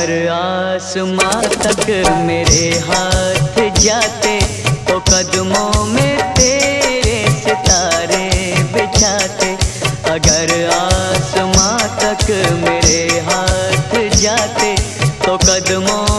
अगर आसमां तक मेरे हाथ जाते तो कदमों में तेरे सितारे बिछाते। अगर आसमां तक मेरे हाथ जाते तो कदमों